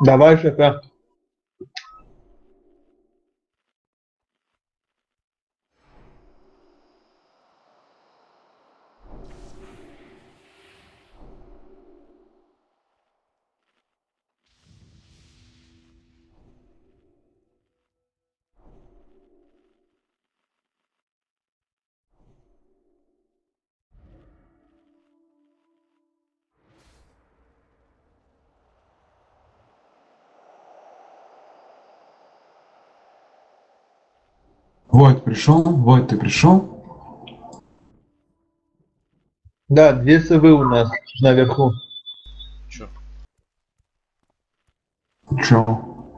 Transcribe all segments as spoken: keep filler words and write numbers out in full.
Давай, шефа. Войт пришел? Войт, ты пришел? Да, две совы у нас наверху. Чё? Чё?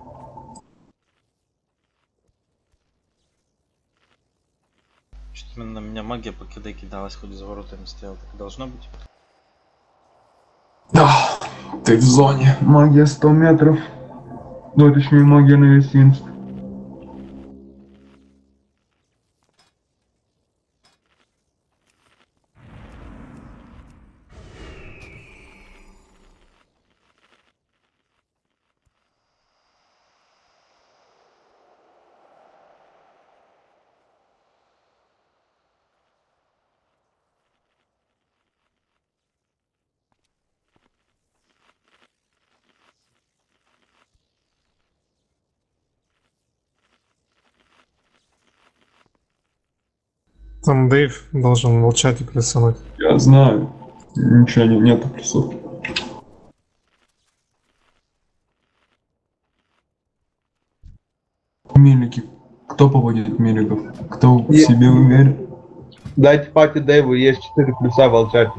Что-то на меня магия по КД кидалась, хоть за воротами стоял. Так должно быть? Да, ты в зоне. Магия сто метров. Ну, точнее, магия на весь инст. Там Дэйв должен молчать и плюсануть. Я знаю. Ничего не, нету плюсов. Милики. Кто поводит миликов? Кто в И- себе уверен? Дайте пати Дэйву, есть четыре плюса в волчате.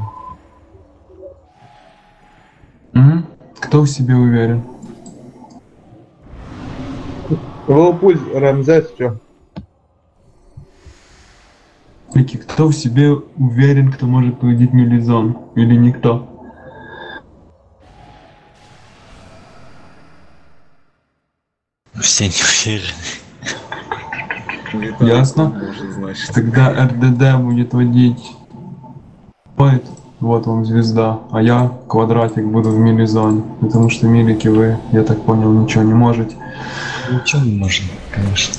Угу. Кто в себе уверен? Лоупульс, Рамзес, чё? Милики, кто в себе уверен, кто может поводить милизон? Или никто? Все не уверены. Ясно? Может, значит. Тогда эр дэ дэ будет водить Войт, вот вам звезда, а я квадратик буду в милизоне, потому что милики вы, я так понял, ничего не можете. Ничего не можем, конечно.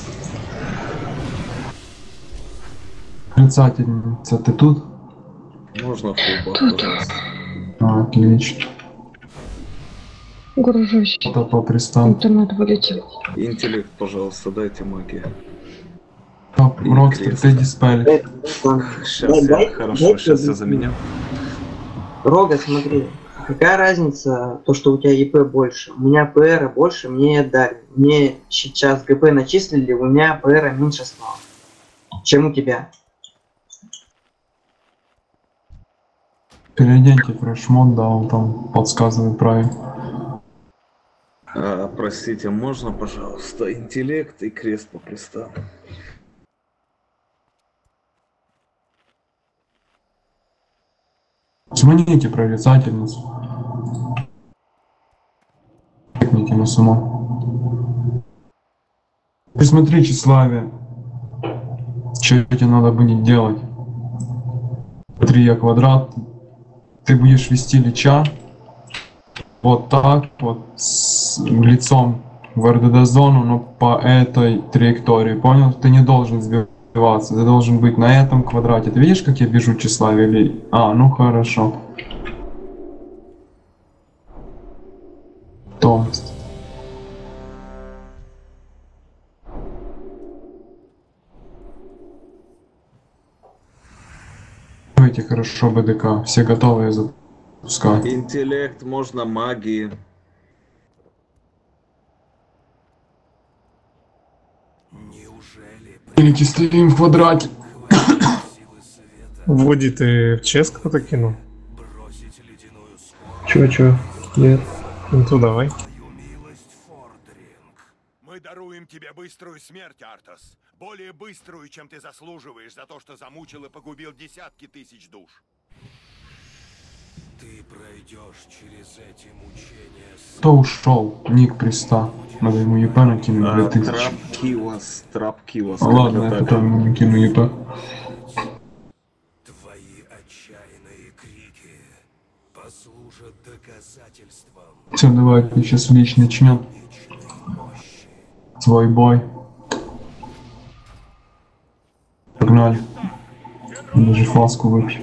Отрицательница, ты тут? Можно фулбак, пожалуйста. А, отлично. Гружусь. Это по пристану. Интернет вылетел. Интеллект, пожалуйста, дайте магию. Рокстер, ты диспель. Сейчас я, хорошо, сейчас я заменю. Рога, смотри, какая разница, то, что у тебя ИП больше? У меня ПР больше, мне дали. Мне сейчас ГП начислили, у меня ПР меньше стало, чем у тебя. Перейдите фрешмод, да, он там подсказывает правильно. А, простите, можно, пожалуйста, интеллект и крест по пристану? Смените прорицательницу. Тыкните на сумо. Присмотри тщеславие. Что тебе надо будет делать? Смотри, я квадрат. Ты будешь вести лича. Вот так вот с лицом в эр дэ дэ зону, но по этой траектории. Понял? Ты не должен сбиваться. Ты должен быть на этом квадрате. Ты видишь, как я бежу тщеславие? Или... А, ну хорошо. То. Давайте хорошо бэ дэ ка. Все готовы запускать. Интеллект, можно магии. Великий, стоим в квадрате. Вводи, ты в чес кто-то кинул? Чё, чё? Нет. Ну то давай. Мы даруем тебе быструю смерть, Артас. Более быструю, чем ты заслуживаешь за то, что замучил и погубил десятки тысяч душ. Ты пройдешь через эти мучения. Кто ушел? Ник Приста. Надо ему ЕП накинуть А, две тысячи. трапки у вас, трапки у вас. А, ладно, я потом накину ЕП. Твои отчаянные крики послужат доказательством Все, давайте сейчас Лич начнем вечной мощи. свой бой. Погнали. Даже фласку выпью.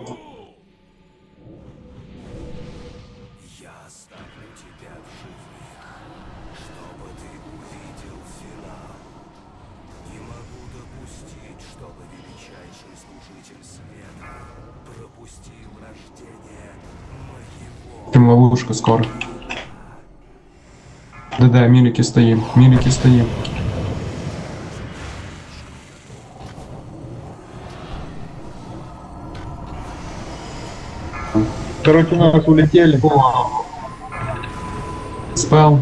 Я оставлю тебя в живых, чтобы ты увидел финал. Не могу допустить, чтобы величайший служитель света пропустил рождение моего. Там ловушка скоро. Да-да, милики стоим, милики стоим. Короче, у нас улетели. Спел.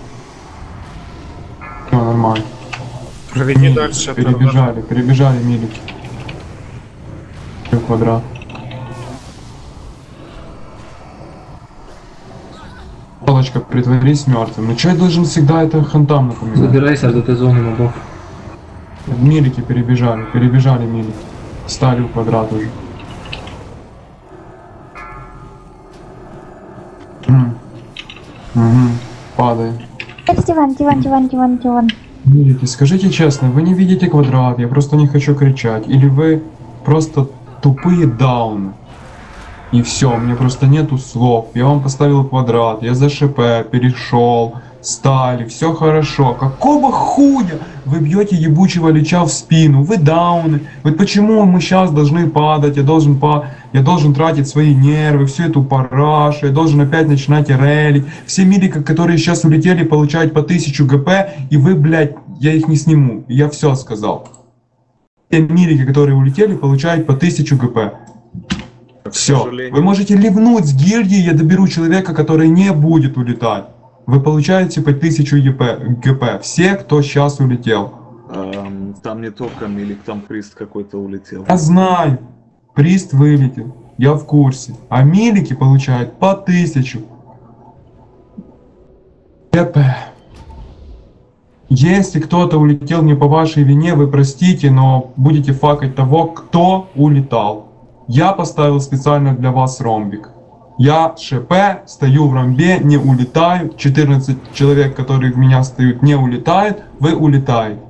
Все нормально. Проведи Милики, дальше. перебежали, перебежали милики. Три квадрат. Полочка, притворись мертвым. Ну что я должен всегда это хантам напоминать? Забирайся от этой зоны мобов. Милики перебежали, перебежали милики. Стали в квадрат уже. М. Угу. Падаем. Диван, диван, диван, диван, диван. Милики, скажите честно, вы не видите квадрат, я просто не хочу кричать. Или вы просто тупые дауны? И все, мне просто нету слов. Я вам поставил квадрат, я за ШП перешел, стали, все хорошо. Какого хуя вы бьете ебучего лича в спину? Вы дауны. Вот почему мы сейчас должны падать? Я должен по... Я должен тратить свои нервы, всю эту парашу, я должен опять начинать релить. Все милики, которые сейчас улетели, получают по тысячу ГП, и вы, блядь, я их не сниму. Я все сказал. Все милики, которые улетели, получают по тысячу ГП. Все. Вы можете ливнуть с гильдии, я доберу человека, который не будет улетать. Вы получаете по тысячу ГП. Все, кто сейчас улетел. Эм, там не только Милик, там прист какой-то улетел. Я знаю. Прист вылетел. Я в курсе. А милики получают по тысячу ГП. Если кто-то улетел не по вашей вине, вы простите, но будете факать того, кто улетал. Я поставил специально для вас ромбик. Я ШП, стою в ромбе, не улетаю. четырнадцать человек, которые в меня стоят, не улетают. Вы улетаете.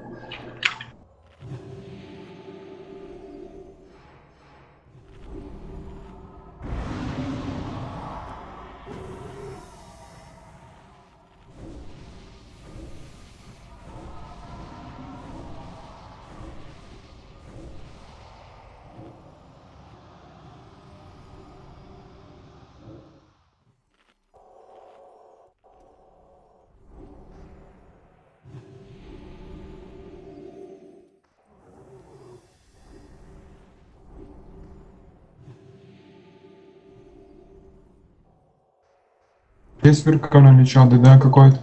Есть сверка на лича, да какой-то.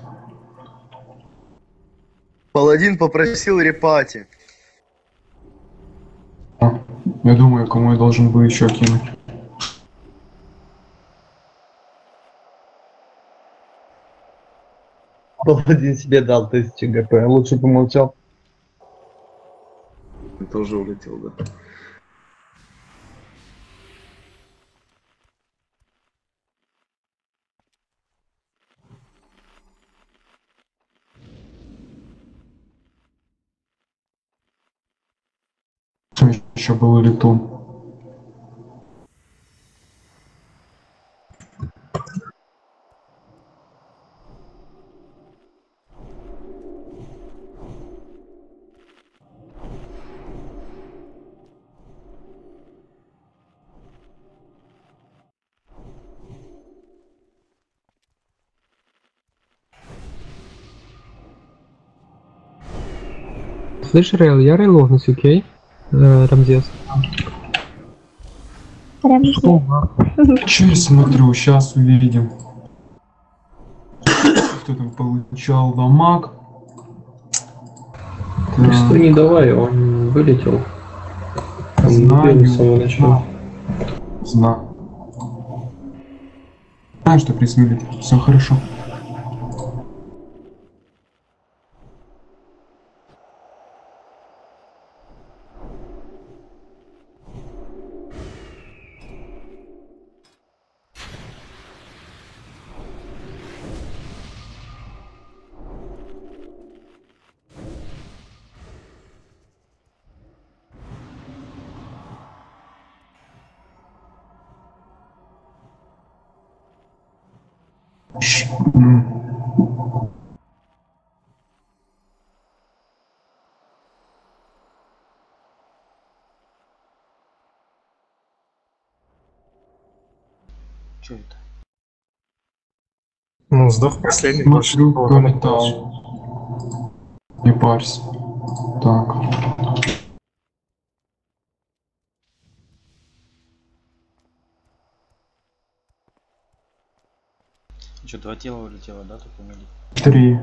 Паладин попросил репати. А, я думаю, кому я должен был еще кинуть. Паладин себе дал тысячу ГП, лучше помолчал. Тоже улетел, да. Еще был летун. Слышь, Рейл, я рейлогнусь, окей? Э, Рамзес. Рамзес. Че я смотрю, сейчас увидим. Кто там получал дамаг? Что не давай, он вылетел. Он Знаю, с самого начала. Знаю. Знаю, что приз вылетел. Все хорошо. Ш- м. Чё это? Ну, сдох последний, больше Смотрю, никого кто там не получил. летал. Не парься. Так. Чё, два тела улетело, да, только мили? Три.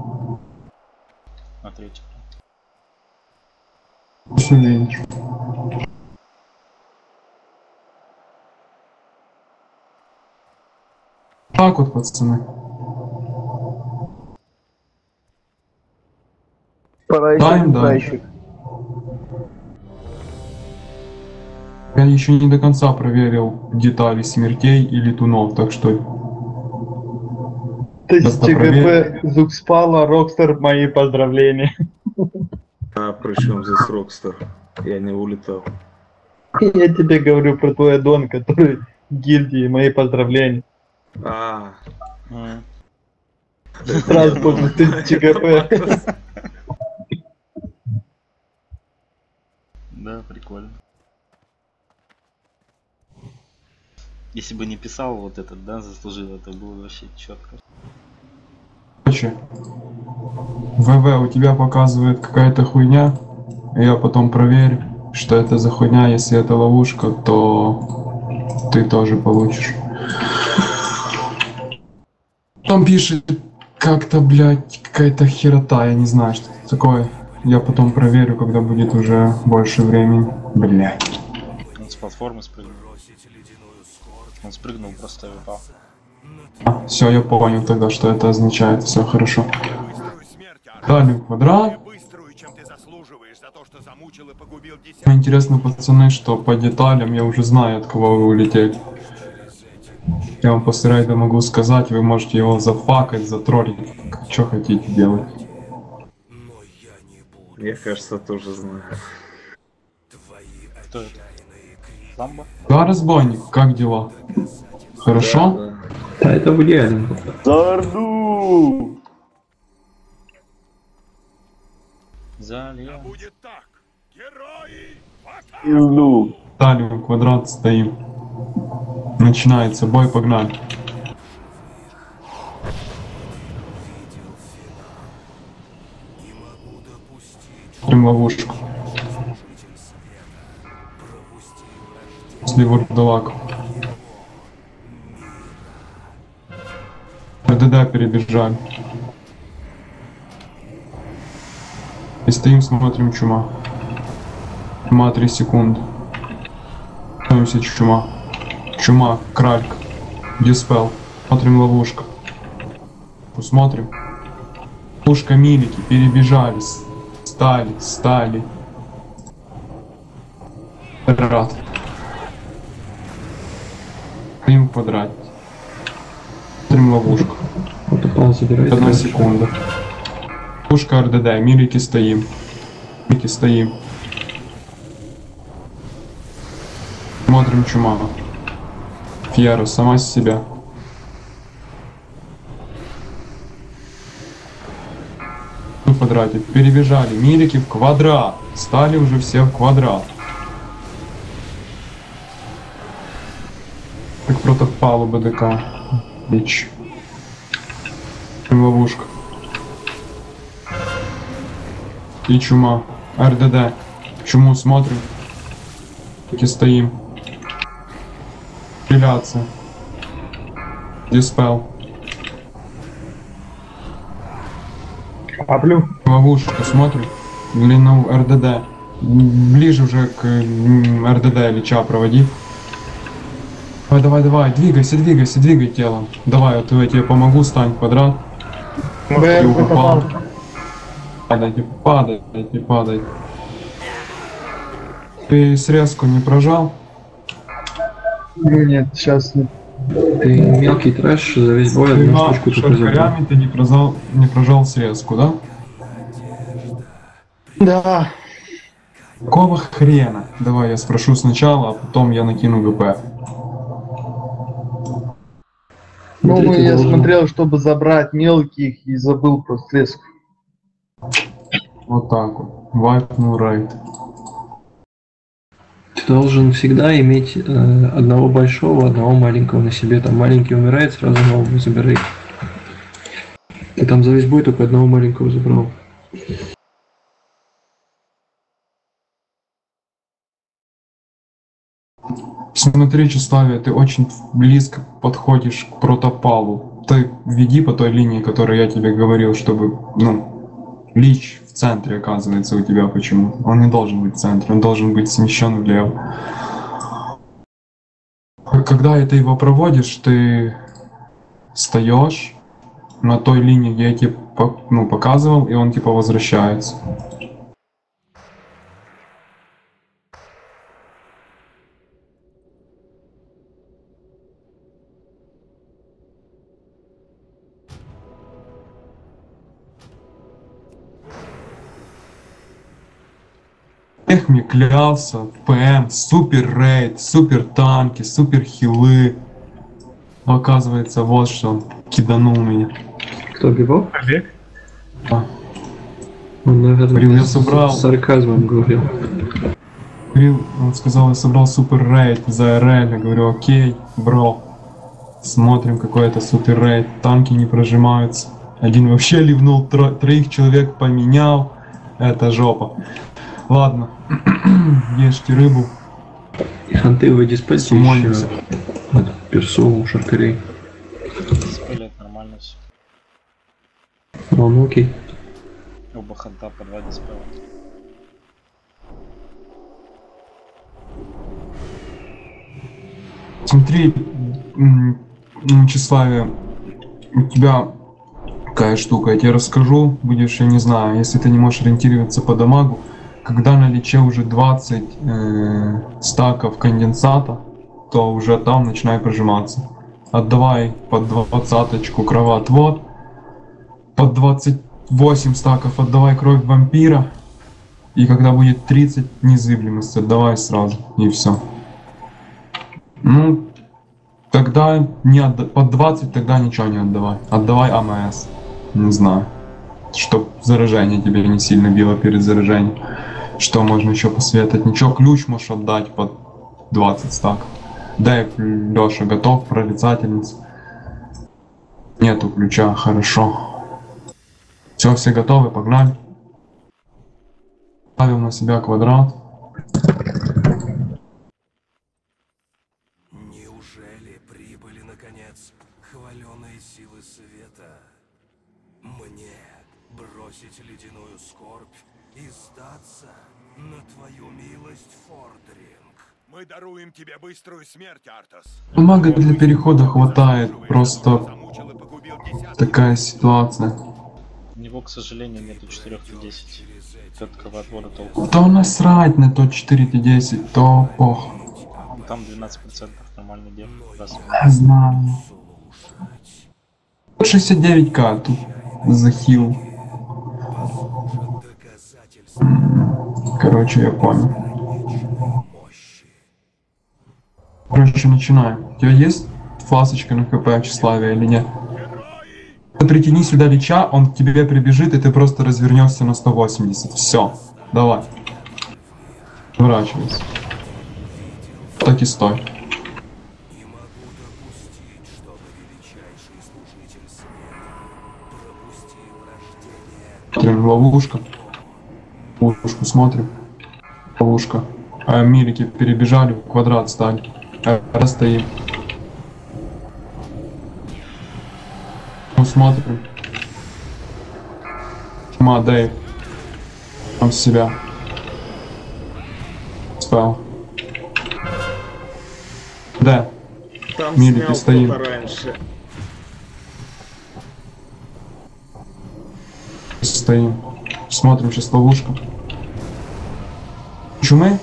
А третий кто? Сиденьки. Так вот, пацаны. Даем, да. Я еще не до конца проверил детали смертей и летунов, так что... Тысяча ГП, Зукспала, Рокстер, мои поздравления. А при чем здесь Рокстер? Я не улетал. Я тебе говорю про твой аддон, который в гильдии, мои поздравления. А, М. Сразу после тысячи ГП. Да, прикольно. Если бы не писал вот этот, да, заслужил, это было вообще четко. Короче, ВВ у тебя показывает какая-то хуйня, я потом проверю, что это за хуйня. Если это ловушка, то ты тоже получишь. Там пишет как-то, блядь, какая-то херота, я не знаю, что это такое. Я потом проверю, когда будет уже больше времени. Блядь. Он с платформы спрыгнул. Он спрыгнул, просто и упал. А, все, я понял тогда, что это означает. Все хорошо. Далее квадрат. Быструю, чем ты заслуживаешь за то, что замучил и погубил десятки. Мне интересно, пацаны, что по деталям я уже знаю, от кого вы улетели. Я вам после рейда могу сказать, вы можете его зафакать, затроллить, что хотите делать. я, кажется, тоже знаю. Кто это? Ламба? Да, разбойник, как дела? Хорошо? Да, да. Да, это Вуди Аллен. Тарду! Залез. Будет так. Герои! Пизду! Далее квадрат стоим. Начинается бой, погнали. Смотрим ловушку. После вурдалака. РДД перебежали. И стоим, смотрим чума. Чума три секунды. Становимся чума. Чума, кральк. Диспел. Смотрим ловушка. Посмотрим. Ловушка, милики, перебежали. Стали, стали. Квадрат. Стоим в квадрате. Смотрим ловушку. Вот упал, забирай. Одна секунда. Ловушка РДД, милики стоим. Милики стоим. Смотрим чума. Фьера, сама с себя. В квадрате. Перебежали. Милики в квадрат. Стали уже все в квадрат. Как против палубы ДК. Бич. Ловушка. И чума. РДД. Чуму смотрим. Таки стоим. Стреляться. Диспел. Каплю. Ловушка, смотрим. Длину РДД. Ближе уже к м, РДД Лича проводи. Давай, давай, давай, двигайся, двигайся, двигай телом. Давай, вот я тебе помогу, стань в квадрат. И упал. Падайте, падайте, падайте. Ты срезку не прожал? Нет, сейчас не. Ты мелкий трэш, за весь бой одну Ты штучку только забрал. шаркарями ты не прожал, не прожал срезку, да? Да. Какого хрена? Давай я спрошу сначала, а потом я накину ГП. Ну, Смотрите, я должен- смотрел, чтобы забрать мелких и забыл про стресс. Вот так вот. Вайпнул рейд. Ты должен всегда иметь э, одного большого, одного маленького на себе. Там маленький умирает, сразу нового забирай. Ты там за весь бой только одного маленького забрал. Смотри, Числавия, ты очень близко подходишь к протопалу. Ты веди по той линии, которую я тебе говорил, чтобы, ну, Лич в центре оказывается у тебя почему-то. Он не должен быть в центре, он должен быть смещен влево. Когда ты его проводишь, ты встаешь на той линии, где я тебе по- ну, показывал, и он типа возвращается. Эх, мне клялся, ПМ, супер рейд, супер танки, супер хилы. Но оказывается, вот что он киданул меня. Кто бивал? Олег? А. Он, наверное, Говорил, я с- собрал. с сарказмом говорил. Говорил, он сказал, я собрал супер рейд за РЛ. Я говорю, окей, бро. Смотрим, какой это супер рейд. Танки не прожимаются. Один вообще ливнул, тро- троих человек поменял. Это жопа. Ладно, ешьте рыбу. И ханты вы диспельте Сумонимся. еще от персу, шаркарей. Спилят нормально все. Ну, ну окей. Оба ханта по два диспела. Смотри, м, м, Тщеславие, у тебя какая штука, я тебе расскажу, будешь, я не знаю, если ты не можешь ориентироваться по дамагу, когда на личе уже двадцать э, стаков конденсата, то уже там начинай прожиматься. Отдавай под двадцаточку кровоотвод, под двадцать восемь стаков отдавай кровь вампира, и когда будет тридцать, незыблемость отдавай сразу, и все. Ну, тогда не отда... под двадцать тогда ничего не отдавай. Отдавай АМС. Не знаю. Чтоб заражение тебе не сильно било перед заражением. Что можно еще посоветовать? Ничего, ключ можешь отдать под двадцать стаков. Дай, Леша, готов, прорицательница. Нету ключа, хорошо. Все, все готовы, погнали. Ставим на себя квадрат. Неужели прибыли, наконец, хваленые силы света? Мне бросить ледяную скорбь и сдаться на твою милость, Фордринг? Мы даруем тебе быструю смерть, Артас. Мага для перехода хватает, просто такая ситуация. У него, к сожалению, нету четыре Т десять. От кровотвора толку. То насрать на то четыре Т десять, то пох. Там двенадцать процентов нормальный дем. Я знаю. шестьдесят девять ка тут захил. Короче, я понял. Короче, начинаем. У тебя есть фласочка на КП Тщеславия или нет? Притяни сюда лича, он к тебе прибежит, и ты просто развернешься на сто восемьдесят. Все, давай. Вырачивайся. Так и стой. Смотрим, ловушка. Ловушку смотрим. Ловушка. А милики перебежали, в квадрат стали. А, расстоим. Смотрим. Ма, Дэйв. Там с себя. Спал. Да. Там Милики снял стоим. кто-то раньше. Стоим. Смотрим, сейчас ловушка. Чумы?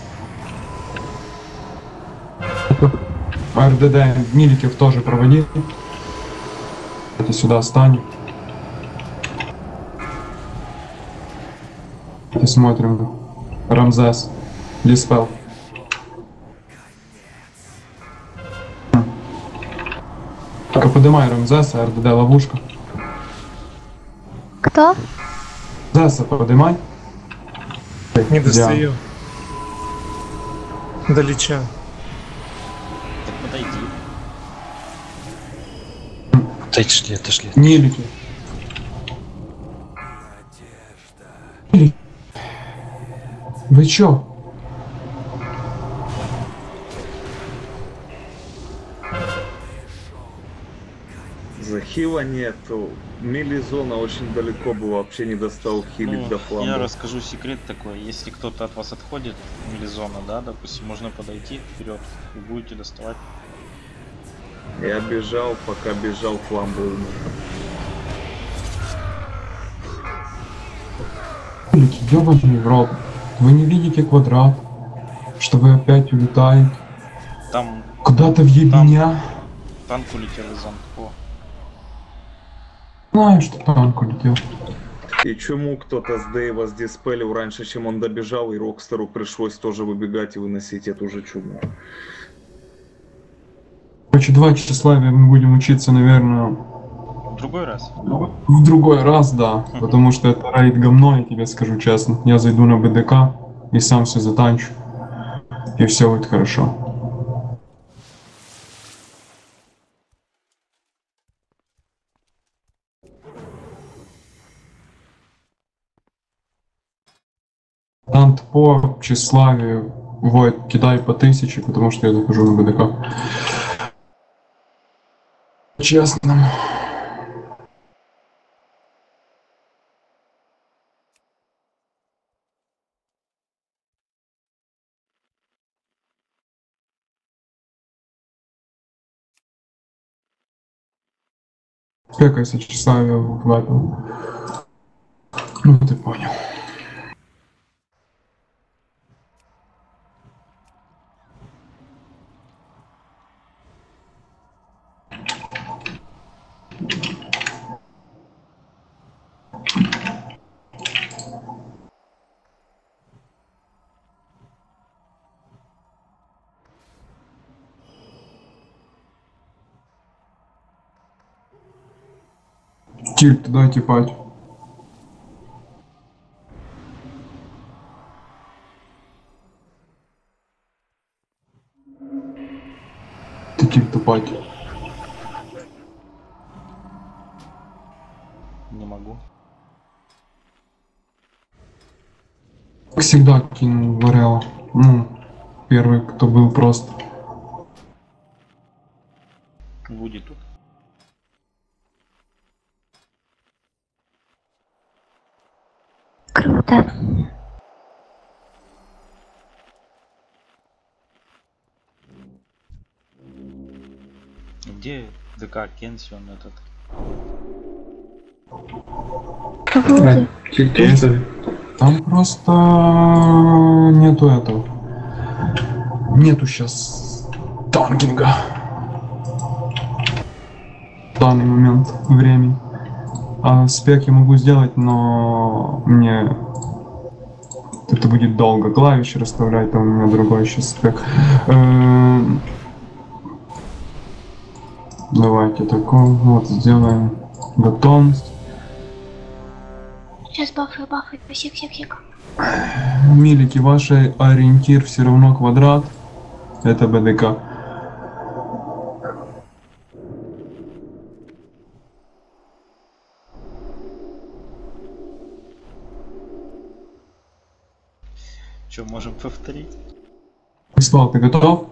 РДД, миликов тоже проводи. Это сюда встань. И смотрим. Рамзес. Диспел. Только поднимай Рамзеса, эр дэ дэ ловушка. Кто? Зеса поднимай. Не достаю. До Лича. Так подойди. Отошли, отошли. Нелики. Вы чё? Захила нету. Милизона очень далеко был, вообще не достал хилить Ну, до фламба. я расскажу секрет такой. Если кто-то от вас отходит, милизона, да, допустим, можно подойти вперед и будете доставать. Я бежал, пока бежал, фламбу умер. Нелики, ёбаный в рот. Вы не видите квадрат? Что вы опять улетаете? Там Куда-то в ебеня? танк улетел из Анко. Знаю, что танк улетел. И чему кто-то с Дэйва сдиспелил раньше, чем он добежал, и Рокстеру пришлось тоже выбегать и выносить эту же чуму. Короче, два тщеславия мы будем учиться, наверное, В другой раз. в другой раз, да. Потому что это рейд говно, я тебе скажу честно. Я зайду на бэ дэ ка и сам все затанчу. И все будет хорошо. Тант по тщеславию. Войд, кидай по тысяче, потому что я захожу на бэ дэ ка. Честно. Спекайся тщеславие в этом. Ну ты понял. Тильт, дайте пать. Ты тильт тупать. Не могу. Как всегда кинул Варела. Ну, первый, кто был просто. Вуди тут. Круто. Где ДК Кенсион этот? Вроде. Там просто нету этого. Нету сейчас танкинга. В данный момент времени. А спек я могу сделать, но мне это будет долго. Клавиши расставлять, там у меня другой сейчас спек. Эм... Давайте такой вот сделаем готовность. Сейчас бафы, бафы, сик, сик, сик. Милики, ваш ориентир все равно квадрат. Это бэ дэ ка. Что, можем повторить? Ислав, ты готов?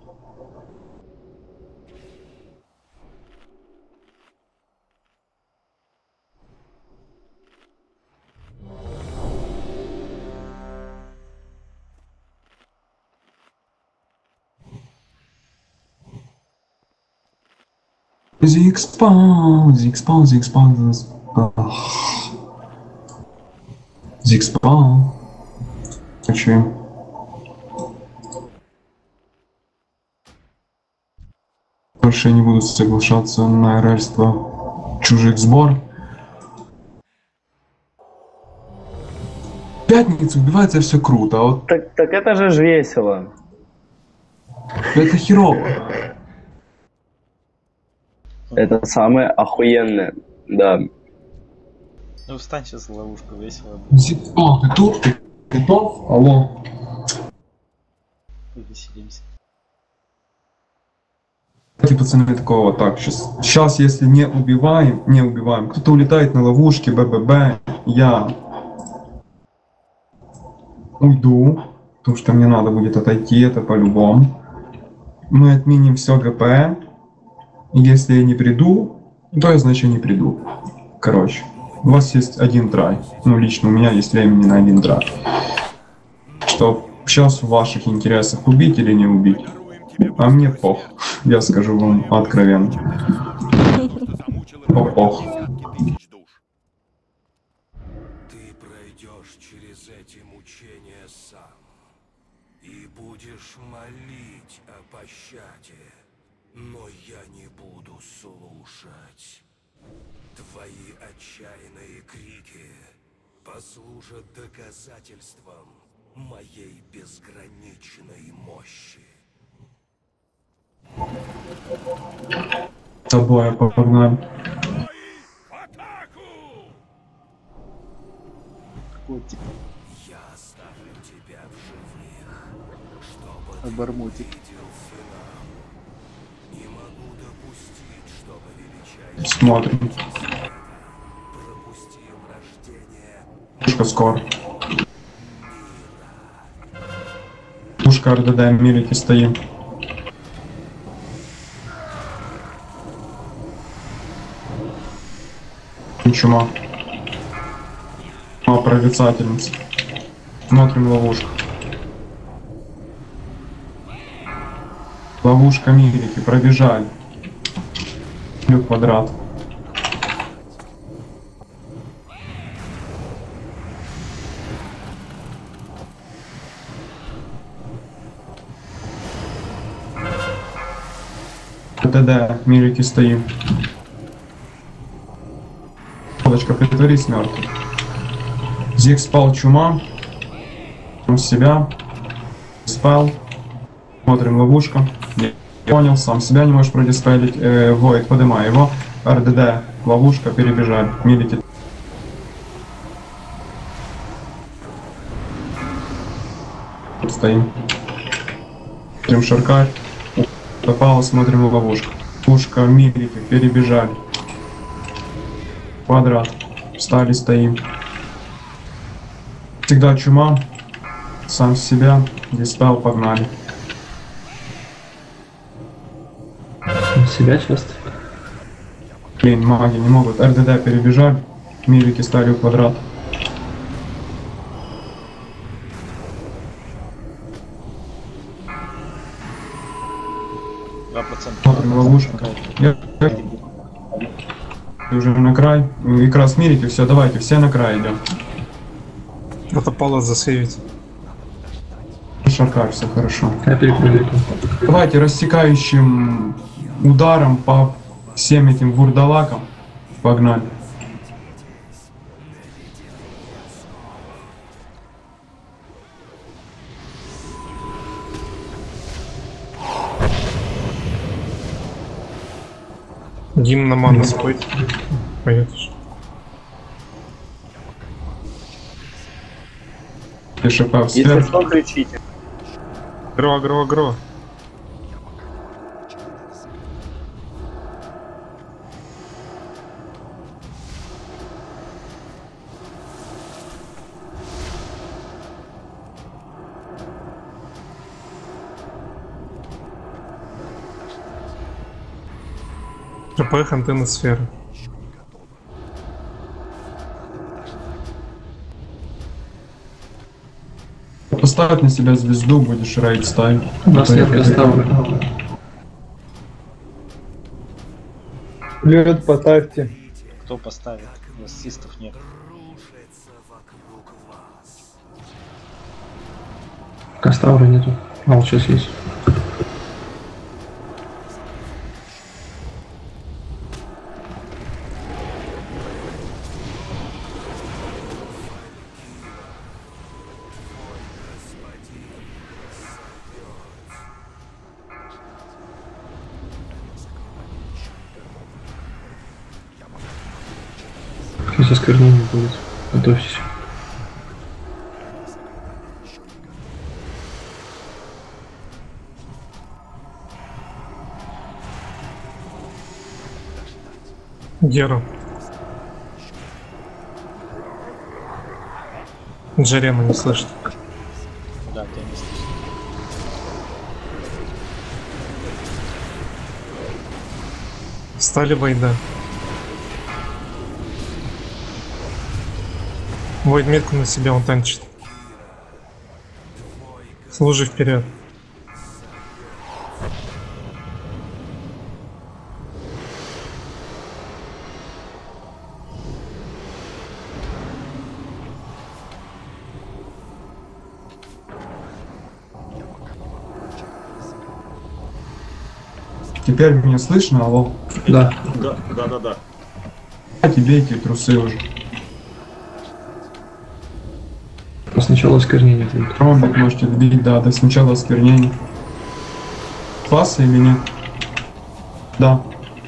Зигспаун, зигспаун, зигспаун, зигспаун. Хочу. Больше я не буду соглашаться на рельство чужих сбор. В пятницу убивается все круто, а вот... Так, так это же ж весело. Это херово. Это самое охуенное, да. Ну встань сейчас в ловушку, весело будет. Зипал, ты тут? Ты готов? Алло. Повеселимся. Эти пацаны такого, так, сейчас, сейчас если не убиваем, не убиваем, кто-то улетает на ловушке, БББ, я уйду, потому что мне надо будет отойти, это по-любому. Мы отменим все ГП, если я не приду, то я, значит, не приду. Короче, у вас есть один трай, ну, лично у меня есть времени на один трай. Что сейчас в ваших интересах убить или не убить, а мне пох. Я скажу вам откровенно. Пох. Ты пройдешь через эти мучения сам и будешь молить о пощаде, но я не буду слушать. Твои отчаянные крики послужат доказательством моей безграничной мощи. С тобой погнали. Котик. Я оставлю тебя в живых, чтобы Обормотик. ты видел финал. Не могу допустить, чтобы величайший Смотрим. пропустил рождение Пушка скоро. Пушка РДД, мирите стоим. Чума. А, прорицательница. Смотрим ловушку. Ловушка мирики, пробежали. Люк квадрат. ТД, мирики стоим. Полочка, притворись мертвым. Зиг спал, чума. Он себя. Спал. Смотрим ловушка. Не понял, сам себя не можешь продиспелить. Э, Войд, поднимай его. РДД, ловушка, перебежали. Милики. Стоим. Смотрим шаркарь. Попало, смотрим ловушку. Пушка, милики, перебежали. Квадрат. Встали, стоим. Всегда чума. Сам себя. Диспел, погнали. Себя часто. Блин, маги не могут. РДД перебежали. Милики стали у квадрата. два процента. Смотрим ловушку. Я... Уже на край. И как раз мирите, все, давайте, все на край идем. Это пала засейвить. Шаркар, все хорошо. Капельку лету. Давайте рассекающим ударом по всем этим вурдалакам. Погнали. Гимн на ману спойте. Пойдешь. ШП в Если сфер. что, кричите. Агро, агро, агро. РПХ антенна сферы. Поставь на себя звезду, будешь рейд ставить. У нас нет Кастаура. Лед поставьте. Кто поставит? Ассистов нет. Кастаура нету. А, вот сейчас есть. Сейчас осквернение будет. Готовьтесь. Геру. Джерема не слышит. Да, ты не слышишь. Стали Войда. Войд метку на себя, он танчит. Служи вперед. Теперь меня слышно, алло? Да. Да, да, да, да. Давайте бейте трусы уже. Сначала осквернение будет. Ромбик можете бить, да, да, сначала осквернение. Классы или нет? Да.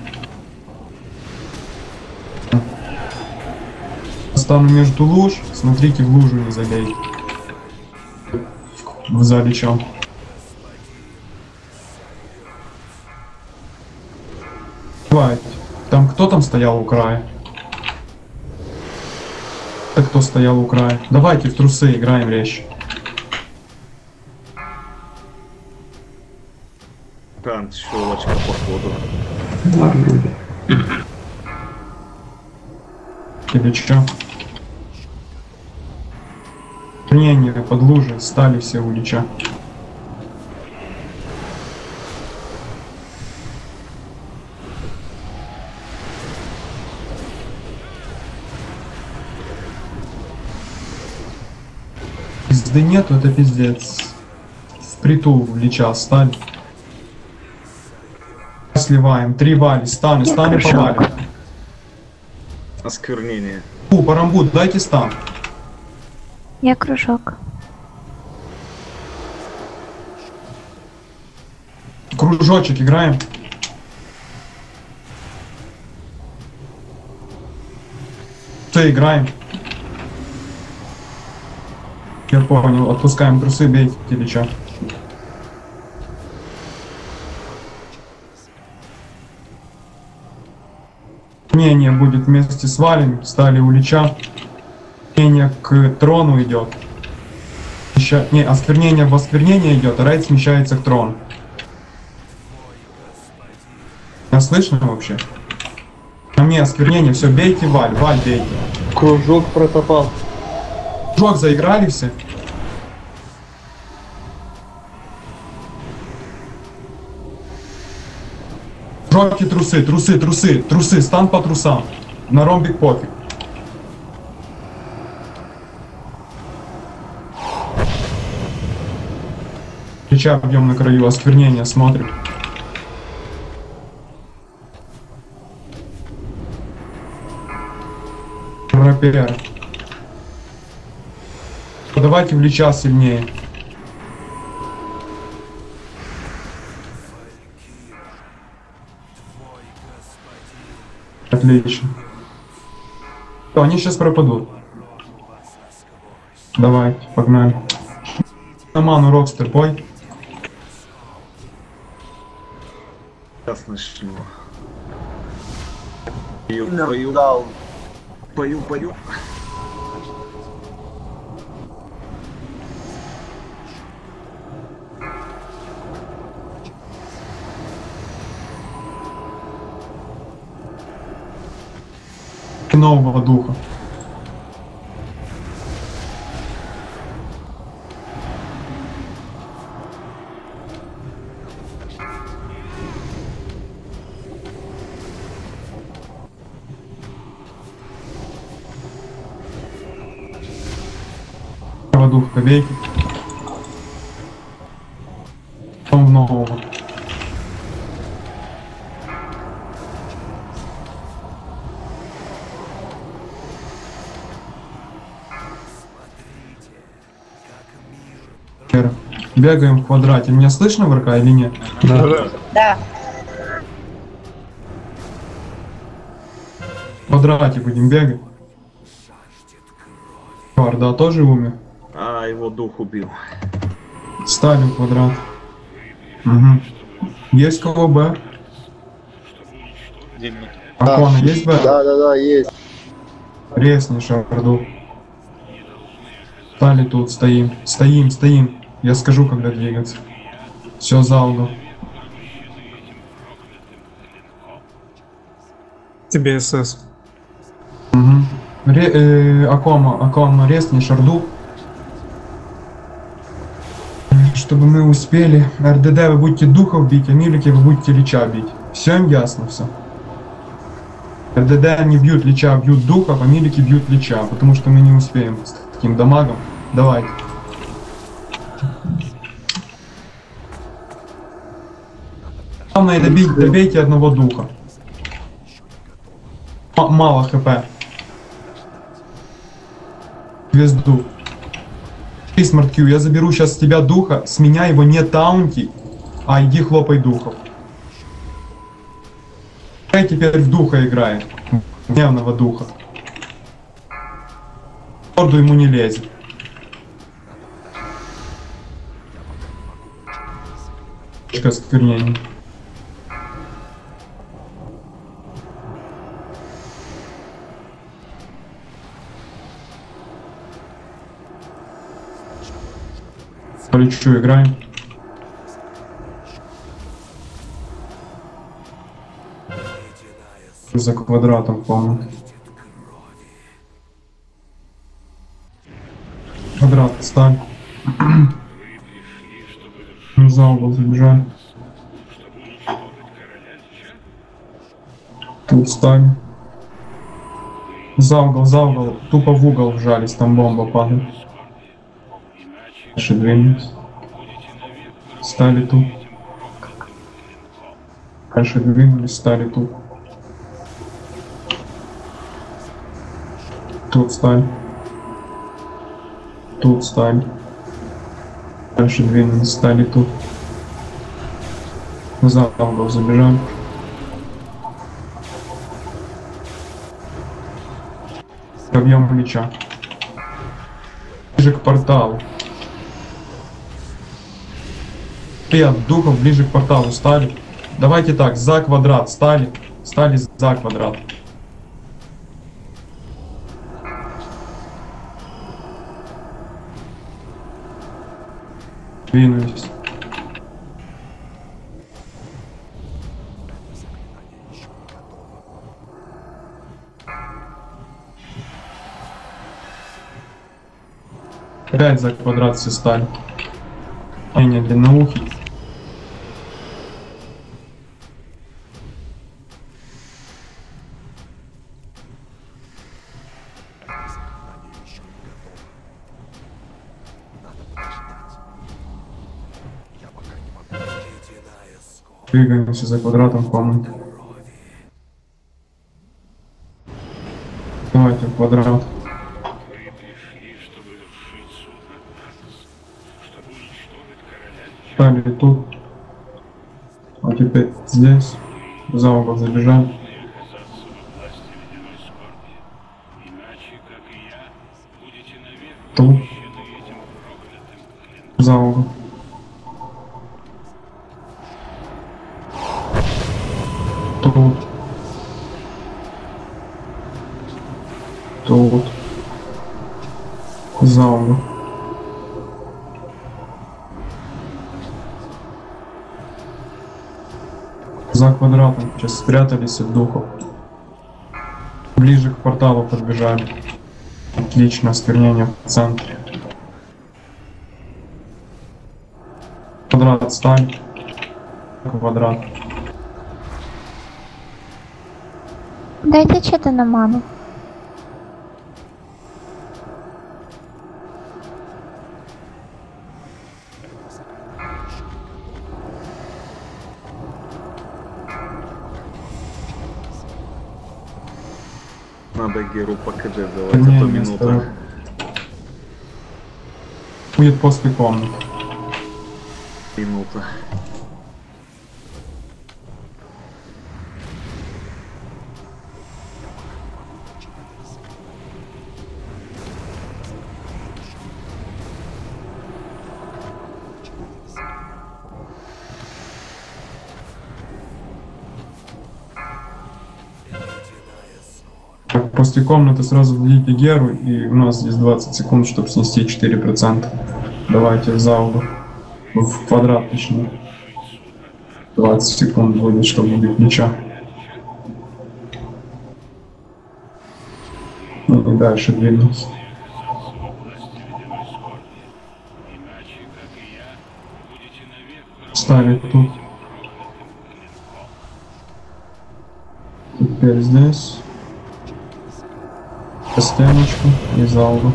Стану между луж, смотрите, в лужу не забейте. В зале чем? Давайте. Там кто там стоял у края? Это кто стоял у края? Давайте в трусы играем резче. Кант, щелочка, походу. Да, вроде. Или чё? Мнение под лужей стали все у Лича. Пизды нету, это пиздец. В притул Лича стали. Сливаем. Три вали. Станы, станы по вали. Осквернение. У, Парамбут, дайте стан. Я кружок. Кружочек играем. Все, играем. Я понял. Отпускаем трусы, бейте Лича. Мнение будет вместе с валями, стали у Лича. Мнение к трону идет. Еще, не, осквернение в осквернение идет, а рейд смещается к трону. Меня слышно вообще? А мне осквернение, все, бейте валь, валь бейте. Кружок протопал. Кружок заиграли все? Кружоки, трусы, трусы, трусы, трусы, стан по трусам. На ромбик пофиг. Лича бьем на краю, осквернение смотрим. Рапер. Давайте в Лича сильнее. Отлично. То, они сейчас пропадут. Давайте, погнали. На ману Рокстер, бой. Сейчас начну. Пою, пою. Пою, пою. Нового духа. Нового духа веки. Потом в нового. Бегаем в квадрате. Меня слышно в РК или нет? Да. Да. В квадрате будем бегать. Орда тоже умер. А, его дух убил. Сталин квадрат. Угу. Есть кого Б? Две минуты. Акона есть Б? Да, да, да, есть. Резнешь Орду. Стали тут, стоим. Стоим, стоим. Я скажу, когда двигаться. Все, залго. Тебе СС. Угу. Ре, э, Акома, Акома, резнешь Орду. Чтобы мы успели. РДД вы будете духов бить, а милики вы будете лича бить. Все им ясно все. РДД не бьют лича, бьют духов, а милики бьют лича, потому что мы не успеем с таким дамагом. Давайте. Главное добить, добейте одного духа. М- мало хп. Звезду. Смарт Q, я заберу сейчас с тебя духа, с меня его не таунти, а иди хлопай духов. Я теперь в духа играет. Гневного духа. Орду ему не лезет. Осквернение. Полечу, играем. За квадратом, по-моему. Квадрат, сталь. За угол забежали. Тут сталь. За угол, за угол. Тупо в угол вжались, там бомба падает. Дальше двинулись. Стали тут. Дальше двинулись, стали тут. Тут стали. Тут стали. Дальше двинулись, стали тут. За угол забежали. Объем меча. Ближе к порталу. От духов ближе к порталу стали. Давайте так, за квадрат стали. Стали за квадрат. Двинулись. Опять за квадрат все стали. Они длинноухий. Двигаемся за квадратом в комнате. Давайте в квадрат. Стали тут. А теперь здесь. За угол забежали. Тут. За угол. Тут. Тут. За угол. За квадратом. Сейчас спрятались от духов. Ближе к порталу подбежали. Отлично, осквернение в центре. Квадрат стань. Квадрат. Дайте что-то на ману. Надо Геру по КД давать, Не, а то не минута. стараюсь. Будет после комнаты. Минута. После комнаты сразу введите Геру, и у нас здесь двадцать секунд, чтобы снести четыре процента. Давайте в залу. В квадрат точнее. двадцать секунд будет, чтобы убить мяча. И дальше двигаться. Ставить тут. Теперь здесь. Стеночку и залу.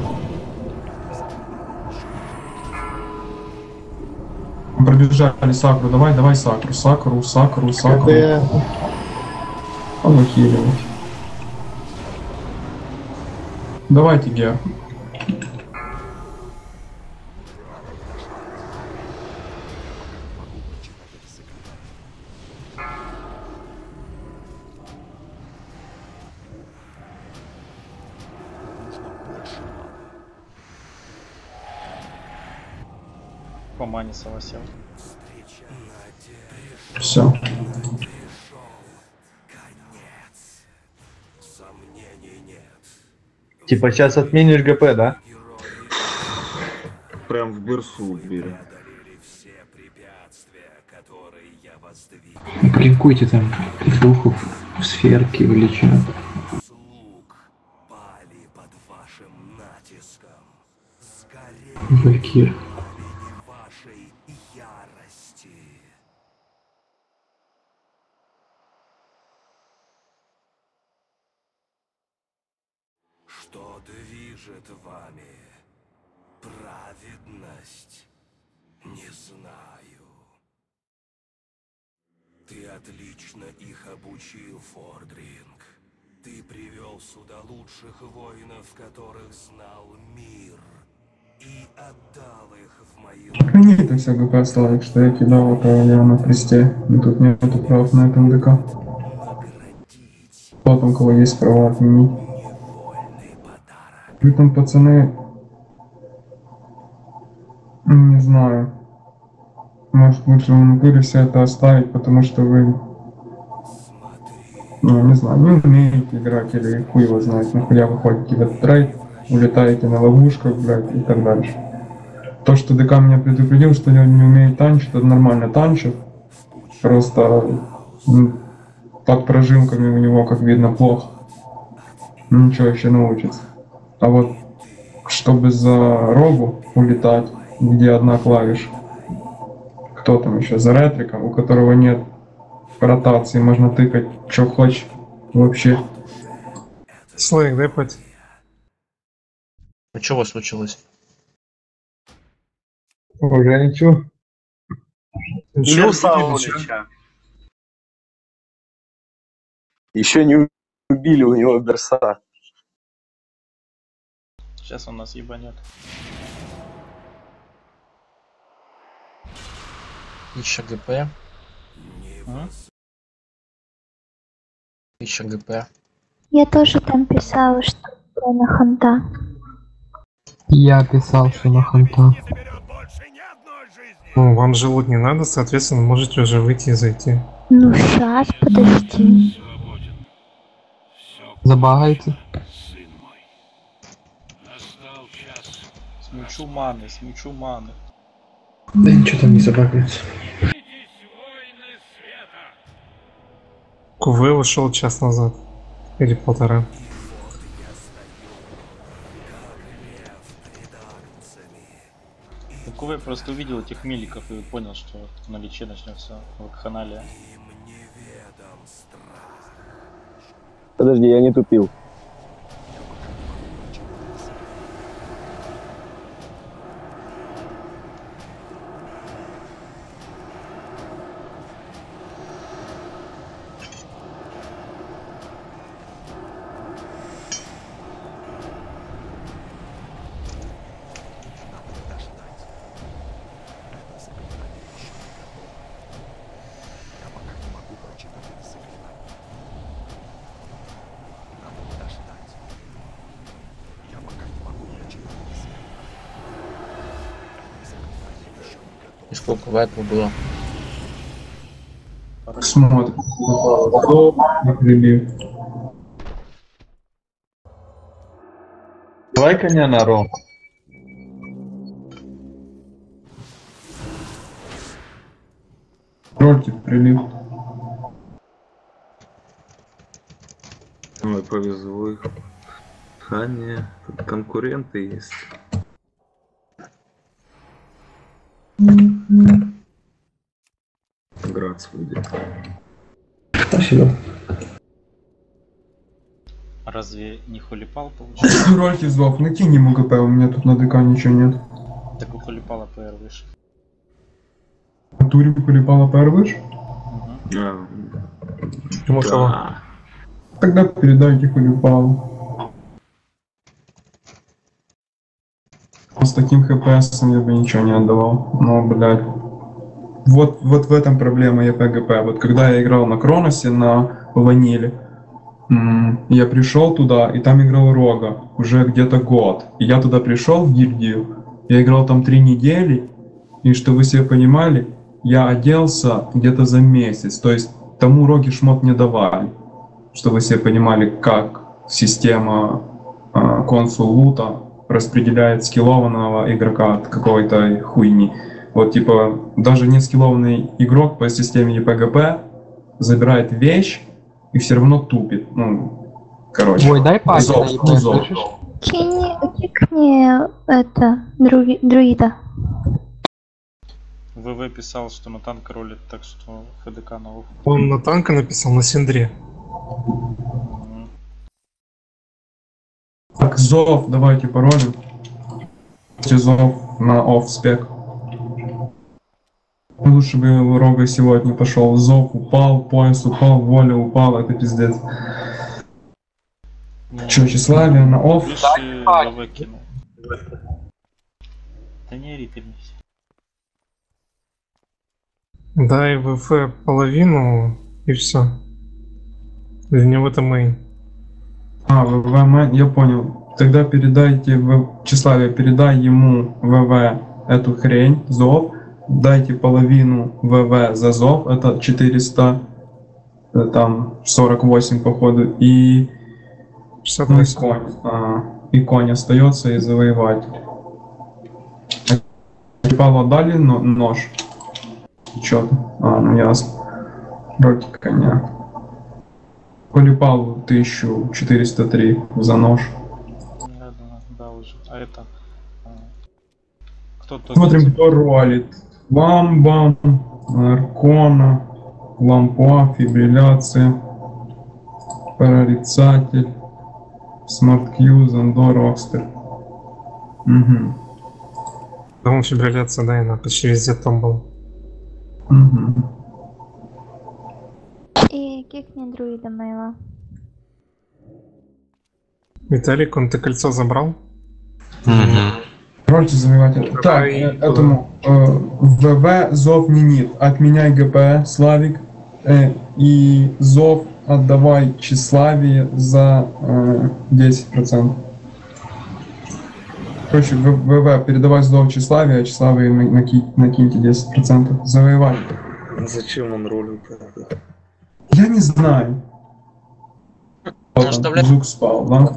Пробежали сакру. Давай, давай сакру. Сакру, сакру, сакру. Повыхиливать. Давайте Гер. По мане совосел. Все. Типа сейчас отменишь ГП, да? Прям в берсу убери. Блинкуйте там духов, сферки величины. Валькир. Что движет вами? Праведность? Не знаю. Ты отлично их обучил, Фордринг. Ты привел сюда лучших воинов, которых знал мир, и отдал их в мои руки. Храни это все ГП, Славик, что я кидал это я на кресте. И тут нету прав на этом ДК. Кто там, у кого есть права, отменить. Вы там, пацаны, не знаю, может лучше в натуре все это оставить, потому что вы, ну не знаю, не умеете играть или хуй его знает, нахуя вы ходите в этот рейд, улетаете на ловушках, блядь, и так дальше. То, что ДК меня предупредил, что он не умеет танчить, это нормально танчит, просто ну, под прожимками у него, как видно, плохо, ничего еще научится. А вот чтобы за рогу улетать, где одна клавиша, кто там еще, за ретриком, у которого нет ротации, можно тыкать, что хочешь, вообще. Слайк, дай пать. А что у вас случилось? Уже ничего. Ничего, Саулича. Еще не убили у него берса. Сейчас он нас ебанет. Еще ГП. А? Еще ГП. Я тоже там писала, что я на ханта. Я писал, что на ханта. Ну, вам же лут не надо, соответственно, можете уже выйти и зайти. Ну, сейчас, подожди. Забагайте. Смучу маны, смучу маны. Да ничего там не забагается. Куве ушел час назад. Или полтора. Ну, Куве просто увидел этих миликов и понял, что на лече начнется вакханалия. Подожди, я не тупил. И сколько вайпов было? Смотрим. Кто их любил. Давай коня на рог. Рольте прилив. Ой, повезло их. А, не, тут конкуренты есть. Грац выйдет. Спасибо. Разве не Холипал получился? Рольте сдох, накинь ему ГП, у меня тут на ДК ничего нет. Так у Холипала ПР выше. А Турик улипала первыш? А, Ему да. кого? Тогда передайте Кулипалу. С таким ХПСом я бы ничего не отдавал. Но, блядь. Вот, вот в этом проблема ЕПГП. Вот когда я играл на Кроносе, на Ваниле, м, я пришел туда, и там играл Рога уже где-то год. И я туда пришел в гильдию, я играл там три недели, и что вы себе понимали, я оделся где-то за месяц. То есть тому Роге шмот не давали. Что вы себе понимали, как система э, консул лута распределяет скиллованного игрока от какой-то хуйни. Вот типа даже не скиллованный игрок по системе ЕПГП забирает вещь и все равно тупит. Ну, короче. Ой, дай пасть зов, на ЕП, зов. слышишь? Кинь, кикни это, друи- друида. ВВ писал, что на танк ролит, так что ХДК на оф. Он на танка написал на Синдре. Так, зов, давайте паролем. Зов на оф спек. Лучше бы Рога сегодня пошел. Зов упал, пояс упал, воля упал, это пиздец. Че, тщеславие на оф? Выше ВВ кинул. Да не ори ты мне. Дай ВФ половину и все. Для него это мейн. А, ВВ, я понял. Тогда передайте, в... Тщеславие, передай ему ВВ эту хрень, зов. Дайте половину ВВ за зов, это четыреста, там сорок восемь походу, и, ну, и конь, а, и конь остается, и завоеватель. Павлу отдали но, нож? Чё ты? А, ну ясно. Роки коня. Колипалу тысяча четыреста три за нож. Да, да, да, уже. А это... а, кто-то... Смотрим, кто ролит. Бам-бам, Аркона, Лампуа, Фибрилляция, Прорицатель, Смарт-Кью, Зандо, Рокстер. Угу. Да он фибрилляция, да, и на почти везде там был. Угу. И кикни друида моего. Виталик, он ты кольцо забрал? Рольте завоеватель. Так, э, этому э, ВВ зов не нит. Отменяй ГП, Славик. Э, и зов отдавай тщеславие за э, десять процентов. Короче, в- ВВ передавай зов тщеславие, а тщеславие на- наки- накиньте десять процентов. Завоевать. Зачем он ролит это? Я не знаю. Вот там, Зук спал, да?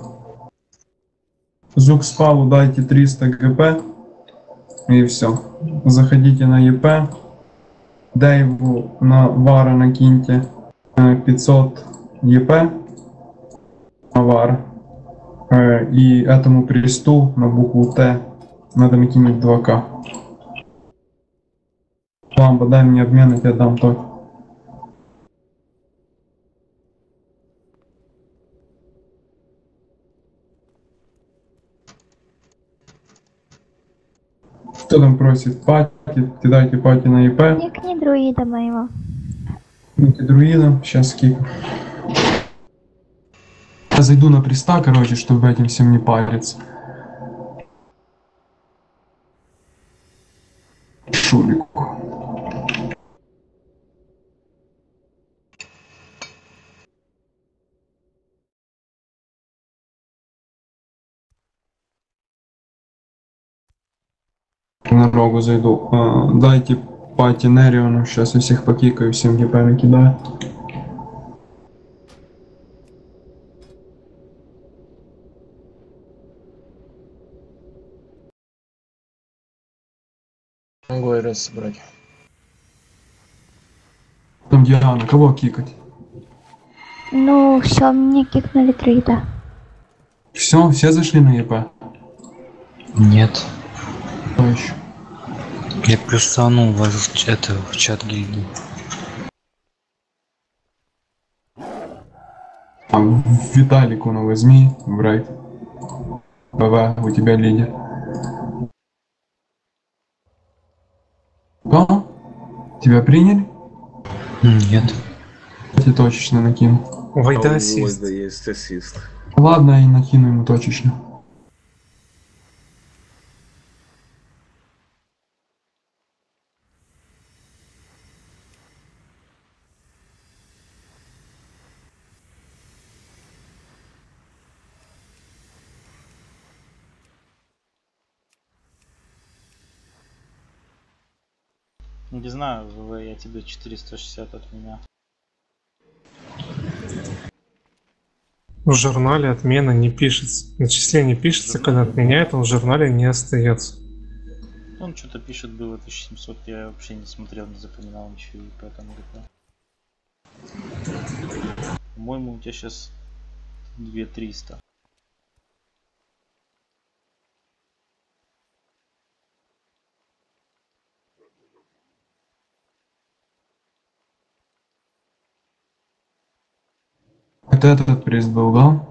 Зук спал, дайте триста ГП. И все. Заходите на ЕП. Дейву на Вара накиньте э, пятьсот ЕП. На Вара. Э, И этому кресту на букву Т надо накинуть два ка. Ламба, дай мне обмен, я тебе дам только. Кто там просит пати? Кидайте пати на ЕП. Кикни друида моего. Киньте друида. Сейчас кик. Я зайду на приста, короче, чтобы этим всем не париться. Шулику. На рогу зайду. А, дайте пати Нериону. Сейчас я всех покикаю, всем ГП накидаю. второй раз собрать. Там Диана, кого кикать? Ну, все, мне кикнули трейда. Все, все зашли на ЕП? Нет. Кто еще? Я плюсанул вас в чат, в чат гильдии. Там Виталику ну возьми, брать. Баба, у тебя лидер. Что? Тебя приняли? Нет. Я тебе точечно накину. Войда А у ассист. Войда есть ассист. Ладно, и накину ему точечно. Не знаю, ВВ, я тебе четыреста шестьдесят от меня. В журнале отмена не пишется. Начисление пишется, когда отменяет, он в журнале не остается. Он что-то пишет, было тысяча семьсот, я вообще не смотрел, не запоминал ничего, и поэтому говорю. По-моему, у тебя сейчас две триста. Это этот приз был, да?